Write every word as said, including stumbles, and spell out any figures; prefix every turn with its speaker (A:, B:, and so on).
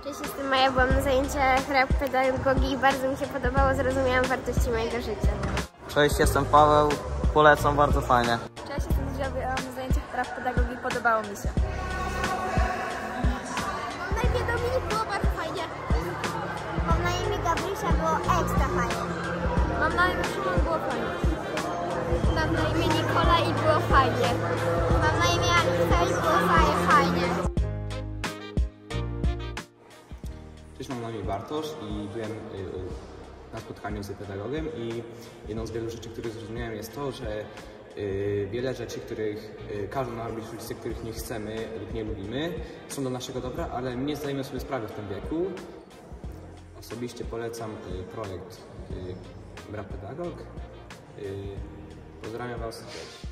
A: Cześć, jestem Maja, byłam na zajęciach rap pedagogii i bardzo mi się podobało, zrozumiałam wartości mojego życia.
B: Cześć, jestem Paweł, polecam, bardzo fajnie.
C: Cześć, jestem Zuzia, byłam na zajęciach rap pedagogii, podobało mi się.
A: Mam na imię Dominik, było bardzo fajnie. Mam na imię Gabrysia, było ekstra fajnie.
C: Mam na imię Szymon, było fajnie.
A: Mam na imię Nikola i było fajnie. Mam na imię Anita i było fajnie, fajnie.
D: Cześć, mam na imię Bartosz i byłem na spotkaniu z pedagogiem i jedną z wielu rzeczy, które zrozumiałem, jest to, że wiele rzeczy, których każą nam robić rodzice, których nie chcemy lub nie lubimy, są do naszego dobra, ale my nie zdajemy sobie sprawy w tym wieku. Osobiście polecam projekt Rap Pedagog. Pozdrawiam Was.